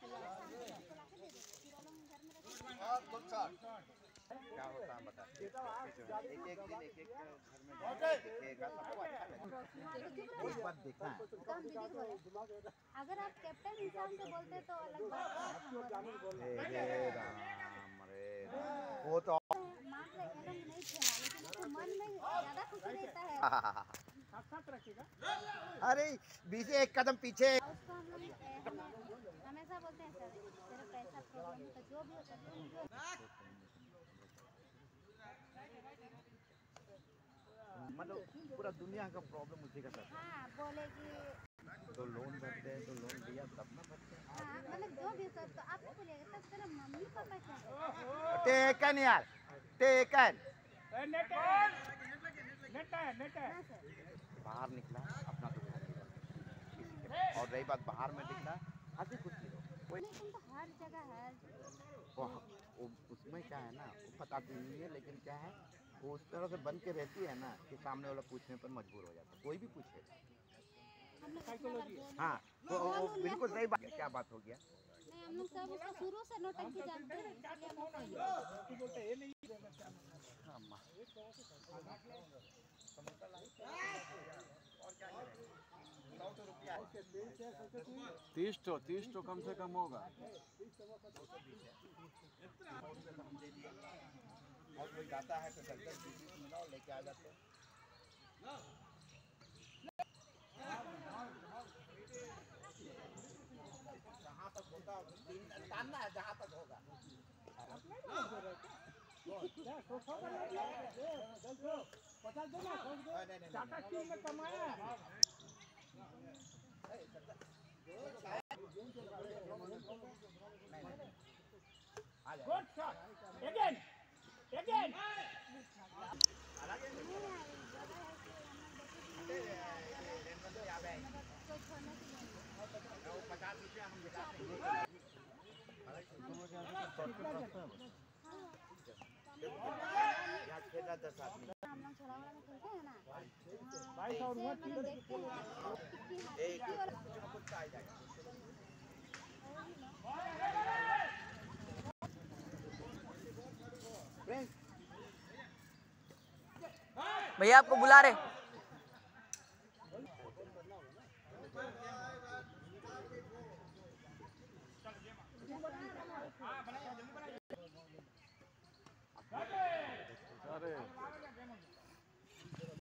क्या होता है बता, एक एक दिन एक एक घर में दिखेगा सबको अच्छा लगेगा। एक बात देखना है, अगर आप कैप्टन हिसाब से बोलते तो अलग बात है। वो तो मान ले एकदम नहीं खेला, लेकिन उसके मन में ज्यादा खुशी रहता है। साथ रखेगा। अरे बीच एक कदम पीछे। उसको हम लोग हमेशा बोलते हैं सर, तेरा पैसा प्रॉब्लम है तो जो भी होता है मतलब पूरा दुनिया का प्रॉब्लम उसी का साथ। हाँ बोलेगी तो लोन भरते हैं, तो लोन दिया तब ना भरते हैं। हाँ मतलब जो भी सर, तो आप नहीं बोलिएगा सर, तेरा मम्मी पापा क्या है? टेकन यार, टेकन। बाहर निकला अपना दुकान किसी के, और रही बात बाहर में निकला हंसी खुशी हो कोई तुम तो हर जगह वो उसमें क्या है ना, वो बताती नहीं है, लेकिन क्या है वो उस तरह से बन के रहती है ना कि सामने वाला पूछने पर मजबूर हो जाता है, कोई भी पूछे। हाँ वो बिल्कुल सही बात है। क्या बात हो गया? नहीं, हम लोग सब उसको शुरू से नौटंकी जानते हैं, इसलिए हम लोग तीस तो कम से कम होगा। और कोई जाता है तो 10-20 मिलाओ लेके आ जाते हैं। जहाँ तक होगा तानना है, जहाँ तक होगा। टाटा स्टील में कमाया है। Good shot. Again. खेला 10 आदमी। हम लोग छोड़ा वाला में खेलते हैं ना, भाई और वो मैंने देखते हैं कुत्ता आ जाएगा। भैया आपको बुला रहे। अरे